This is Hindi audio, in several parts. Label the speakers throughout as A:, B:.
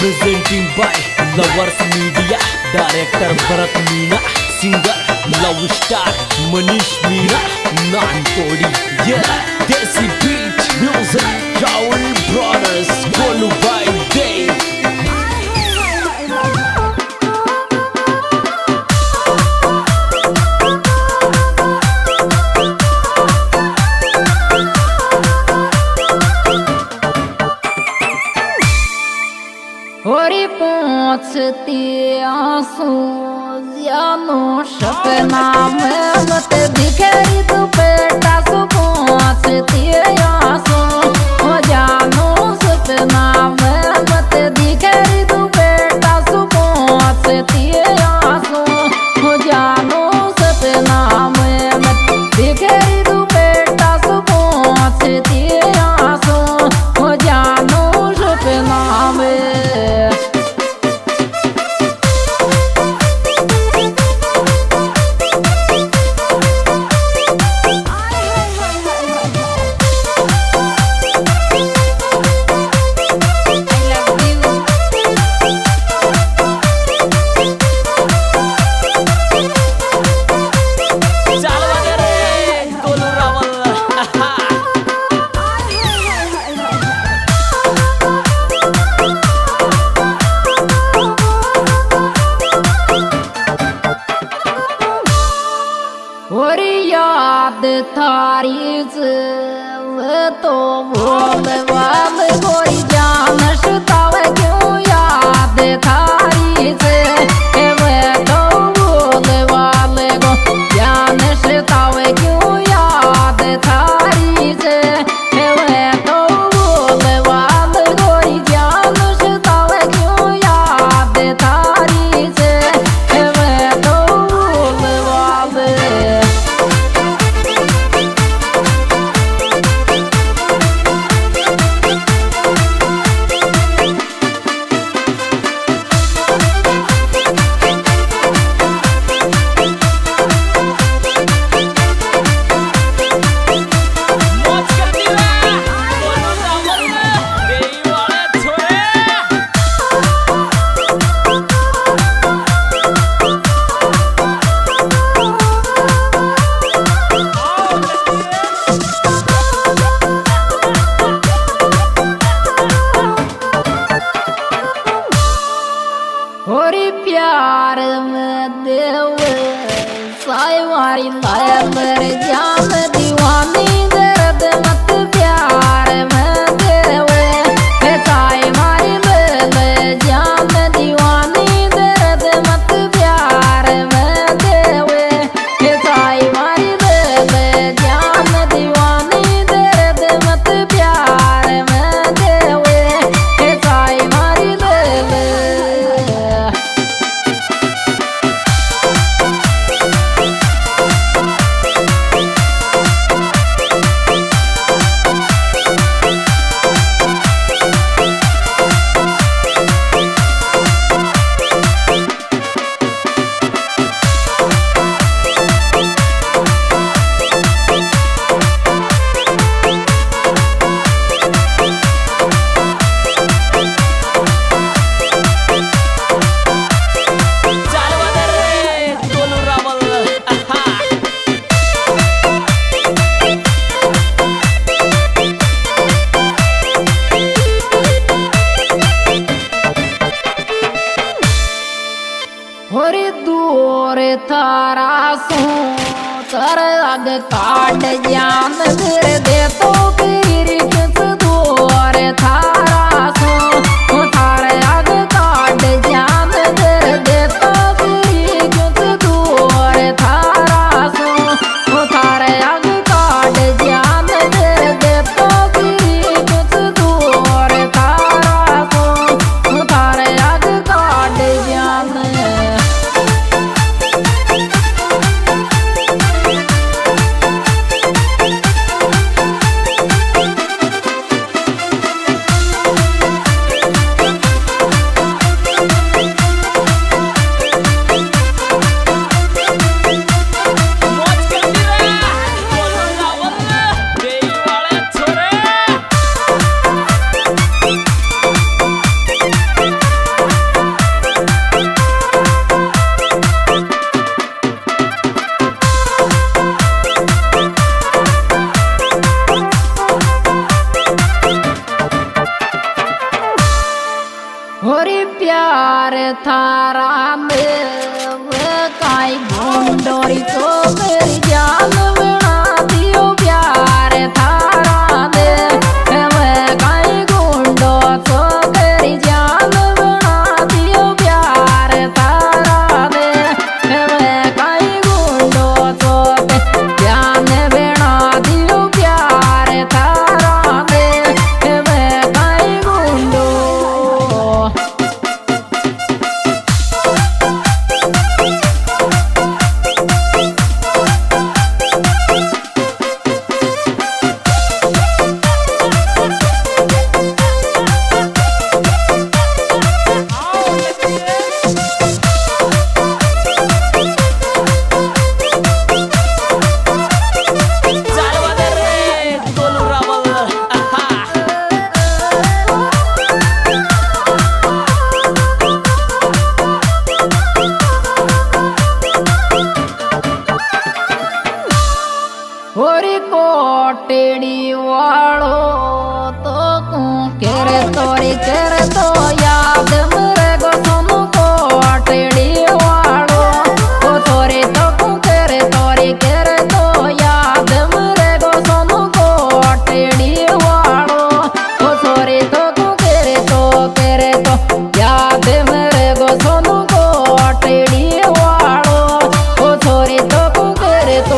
A: Presenting by Lovers Media, Director Meena, Singer Love Star Manish, Meena, Nantodi. Yeah, Desi Beat Music, Travel Brothers, Golu by Day.
B: Ori pਹੁੰचती आंसू जानो सपना में मत बिखरी तू बेटा सो पहुंचती आंसू हो जानो सपना में मत बिखरी तू बेटा सो पहुंचती आंसू हो जानो सपना में मत बिखरी तू बेटा सो पहुंचती आंसू हो जानो सपना में याद थारी तो बोल वाल गोरी जान सुतावे क्यों याद थारी से तो बोल वाल गो जान सुतावे क्यों याद थारी से तो बोल वाल गोरी जान सुतावे क्यों याद थारी से तो बोल वाल होरी प्यार में देव साइवारी लाया मेरे जान दीवानी दर्द मत प्यार में देव साइवारी ले जान दीवानी दर्द मत प्यार में देव साइवारी ले जान दीवानी दर्द मत प्यार में देव साइवारी ले होरी दूर थारा सो तर अग काट जान फिर दे तो फिर किस दूर थारा सो थारे अग काट जान फिर दे तो फिर किस दूर थारा सो थारे अग काट जान फिर दे तो फिर किस दूर थारा सो थारे अग काट जान प्यार थारा में काई गुंडोरी तो मेरी जान बना दियो प्यार थारा में काई गुंडो तो मेरी जान बना दियो प्यार थारा में काई गुंडो तो जान बना दियो प्यार थारा में काई गुंडो होरी कोटेड़ी वालो तो केरे तोरी केरे तो याद मेरे गो सोनू कोटेड़ी वालो ओ तोरी तो केरे तोरी केरे तो याद मेरे गो सोनू कोटेड़ी वालो ओ तोरी तो केरे तो याद मेरे गो सोनू कोटेड़ी वालो ओ तोरी तो केरे तो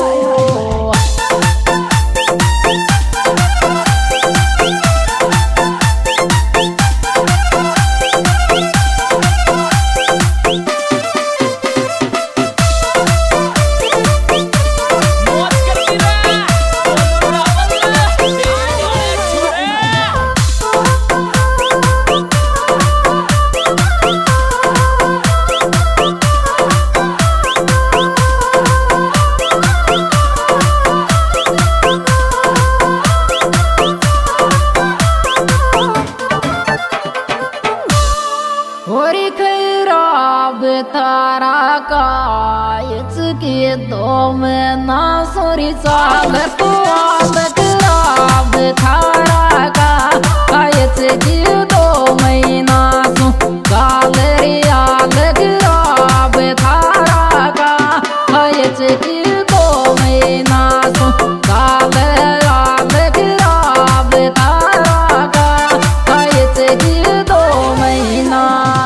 B: होरी खराब थारा कायच के दो में ना सोरी साल तो आब खराब थारा का कायच के 2 महीना सु गालरी आल खराब थारा का कायच के 2 महीना सु गालरी आल खराब थारा का कायच के 2 महीना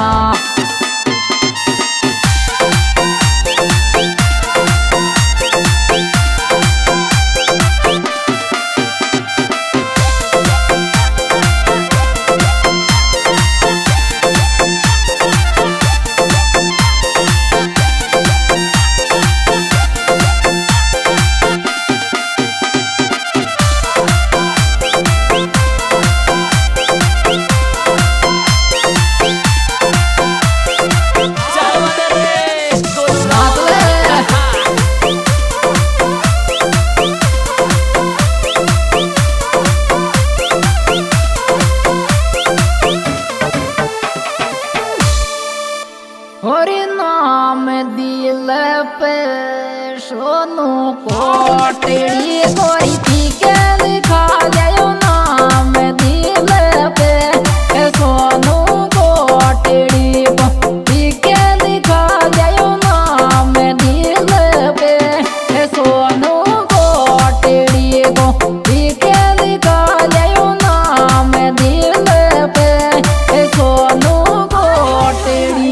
B: होरी नाम दिल पे सोनू कोटेड़ी कोरी थी के लिखा जायो नाम दिल पे सोनू कोटेड़ी थी के लिखा जायो नाम दिल पे सोनू कोटेड़ी को थी के लिखा जायो नाम दिल पे सोनू कोटेड़ी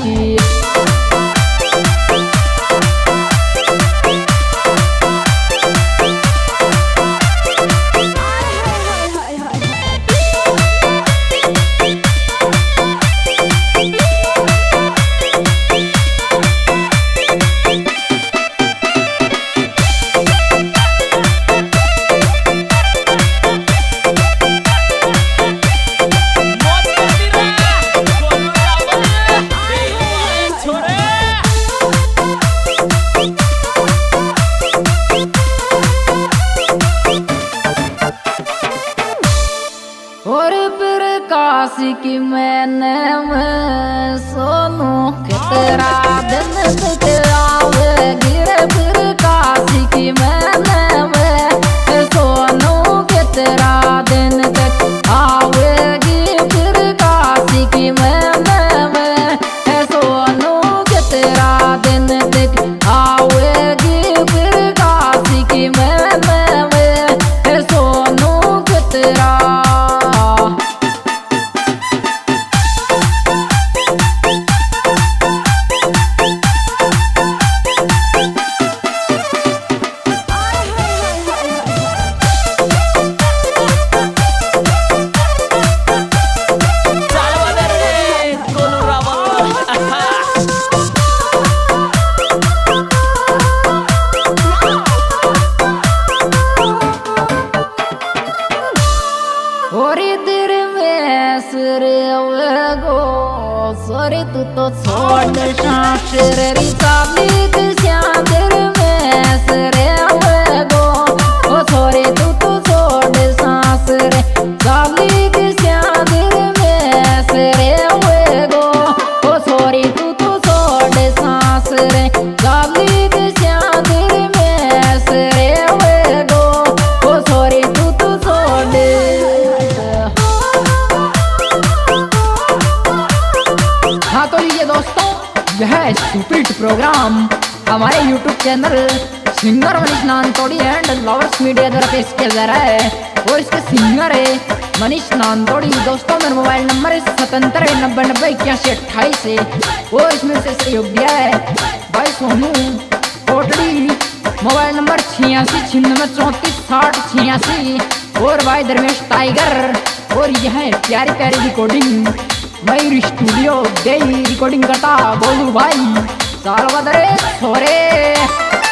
B: काशी की मैंने मैं सोनू कितरा दिन आवे गिरे फिर काशी की मैंने मैं सोनू कितरा दिन तक आवेगी फिर काशी की मैंने सोरे तू तो छोड़ सांस रे साली के चांदर में सरे हुए गो ओ सोरे तू तो छोड़ सांस रे साली के चांदर में सरे हुए गो ओ सोरे तू तो छोड़ सांस रे साली के चांदर में सरे हुए गो ओ सोरे तू तो छोड़। हाँ तो लीजिए दोस्तों, यह सुपरहिट प्रोग्राम हमारे YouTube channel singer Manish Nantodi and lovers media द्वारा पेश किया जा रहा है और इसके सिंगर है मनीष नानतोड़ी। दोस्तों मेरा मोबाइल नंबर है 77 90 91 81 28 और इसमें से सहयोग दिया है भाई सोनू कोटड़ी, मोबाइल नंबर 86 96 34 60 86 और भाई धर्मेश टाइगर। और यह प्यारी प्यारी रिकॉर्डिंग मयूर स्टूडियो दे रिकॉर्डिंग करता बोलू भाई साल बदरे छोरे।